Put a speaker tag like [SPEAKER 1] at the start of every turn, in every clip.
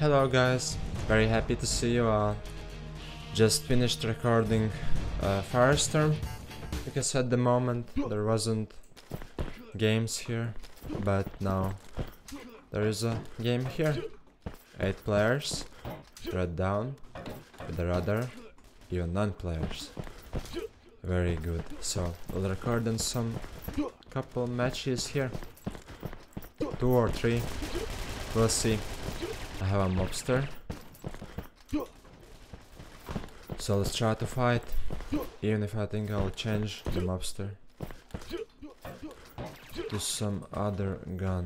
[SPEAKER 1] Hello guys, very happy to see you all. Just finished recording Firestorm because at the moment there wasn't games here, but now there is a game here. 8 players, red down, with the other even 9 players. Very good. So we'll record in some couple matches here, 2 or 3. We'll see. I have a mobster, so let's try to fight, even if I think I'll change the mobster to some other gun.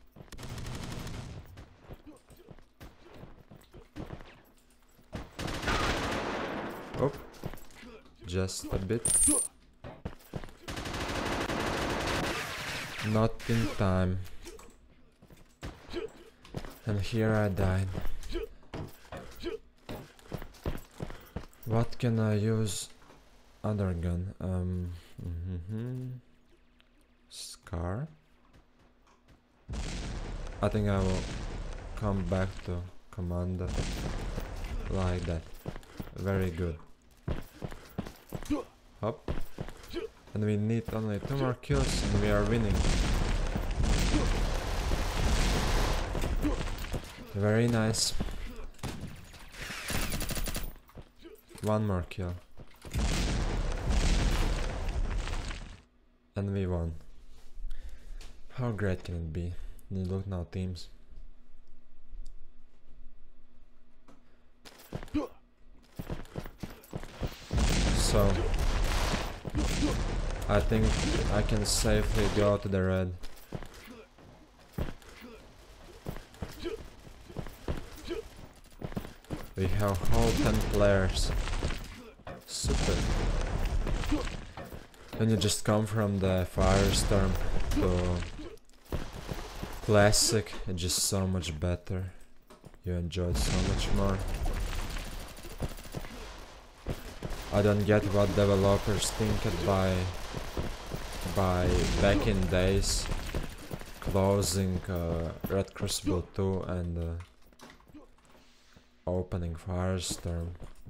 [SPEAKER 1] Oh, just a bit. Not in time. And here I died. What can I use? Other gun. Scar. I think I will come back to command like that. Very good. Hop. And we need only 2 more kills and we are winning. Very nice. 1 more kill. And we won. How great can it be? Look now, teams. So I think I can safely go to the red. We have whole 10 players. Super. When you just come from the Firestorm to Classic, it's just so much better. You enjoy it so much more. I don't get what developers think by back in days closing Red Crucible 2 and opening Firestorm.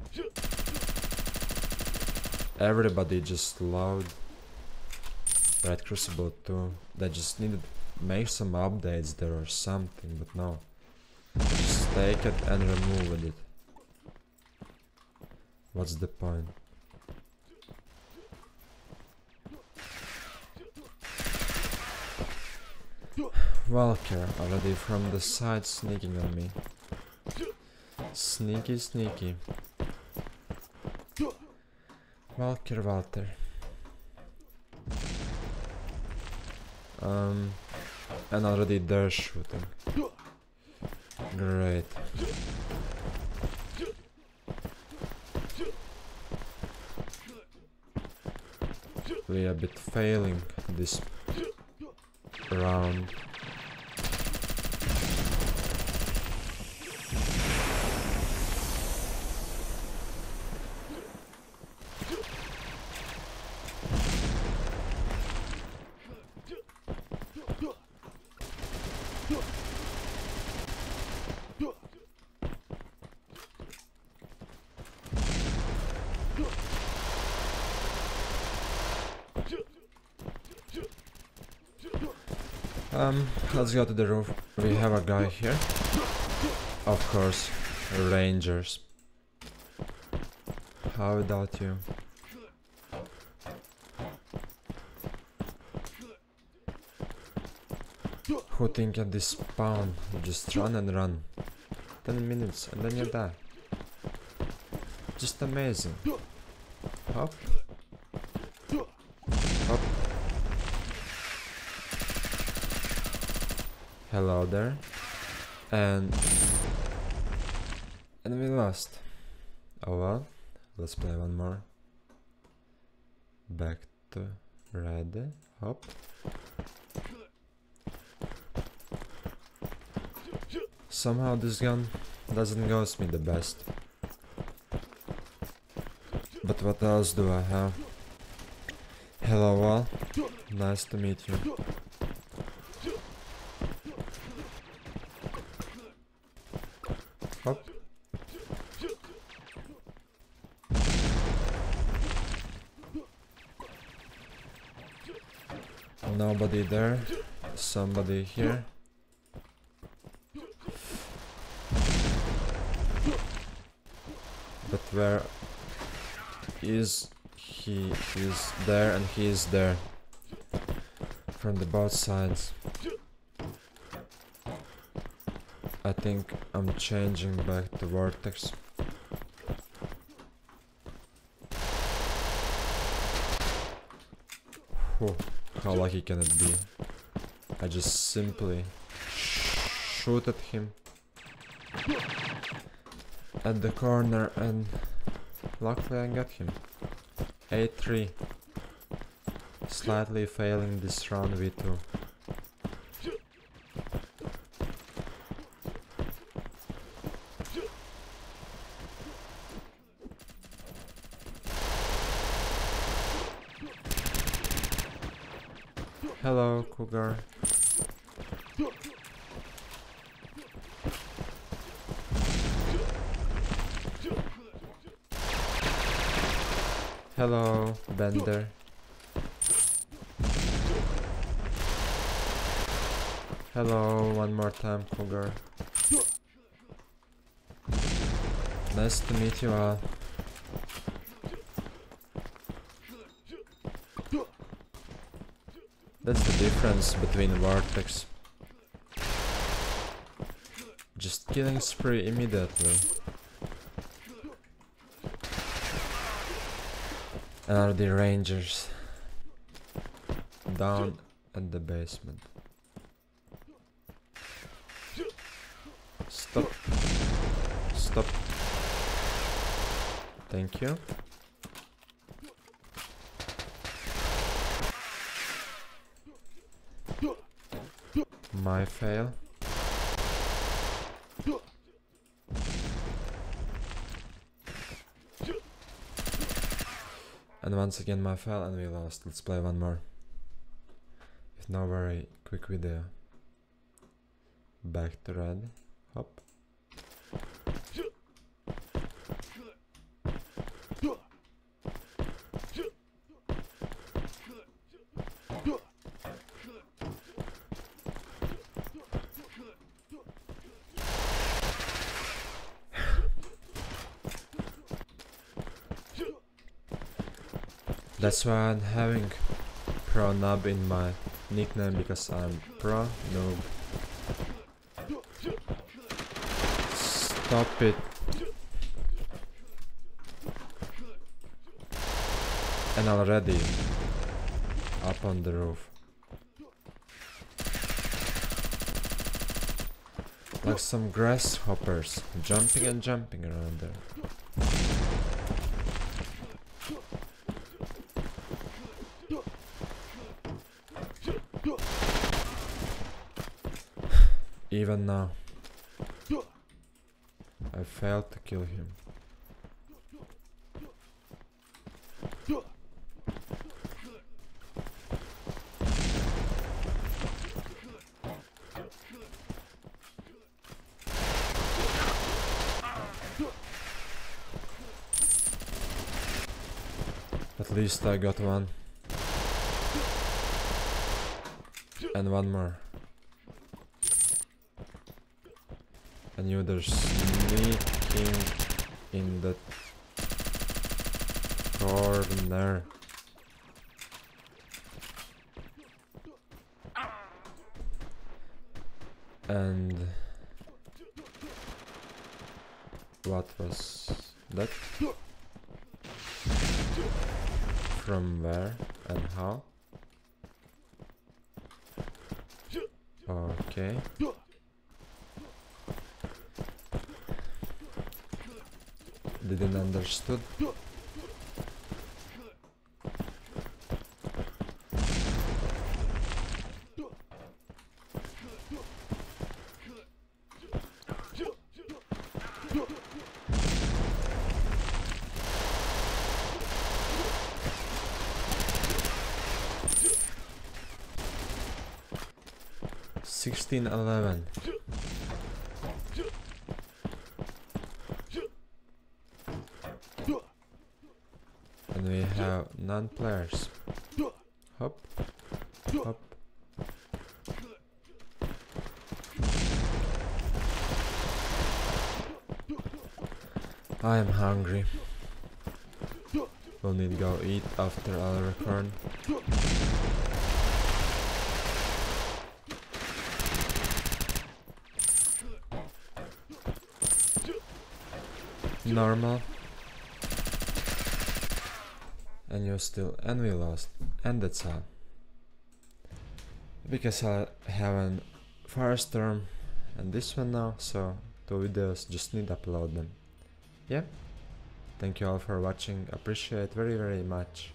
[SPEAKER 1] Everybody just loved Red Crucible 2. They just needed to make some updates there or something, but no. Just take it and remove it. What's the point? Valkyr already from the side sneaking on me. Sneaky, sneaky. Valkyr Walter. And already they're shooting. Great. We are a bit failing this round. Let's go to the roof. We have a guy here. Of course, Rangers. How without you? Who think at this spawn? You just run and run. 10 minutes and then you die. Just amazing. Hop. Hop. Hello there. And we lost. Oh well. Let's play one more. Back to red. Hop. Somehow this gun doesn't ghost me the best. But what else do I have? Hello all. Nice to meet you. Hop. Nobody there. Somebody here. But where is he? He's there and he is there. From the both sides. I think I'm changing back to Vortex. Whew, how lucky can it be? I just simply shoot at him at the corner and luckily I got him. 8-3. Slightly failing this round v2. Hello, Cougar. Hello, Bender. Hello, one more time, Cougar. Nice to meet you all. That's the difference between Vortex. Just killing spree immediately. And are the Rangers down at the basement. Stop. Stop. Thank you. My fail. And once again my fail and we lost. Let's play one more. With no very quick video. Back to red. Hop. That's why I'm having pro noob in my nickname, because I'm pro noob. Stop it. And already up on the roof. Like some grasshoppers jumping and jumping around there. Even now, I failed to kill him. At least I got one. And one more. I knew there's sneaking in the corner. And what was that? From where and how? Okay. Didn't understood. $16-11. have non-players. Hop, hop. I am hungry. We'll need to go eat after I'll return. Normal. And we lost. And that's all. Because I have an Firestorm and this one now, so 2 videos, just need to upload them. Yeah. Thank you all for watching, appreciate very much.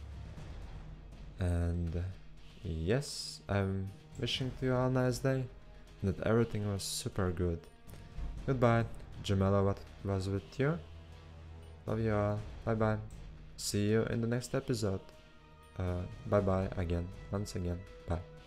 [SPEAKER 1] And yes, I'm wishing to you all a nice day, that everything was super good. Goodbye, Jamela, what was with you? Love you all, bye bye. See you in the next episode. Bye bye again, once again, bye.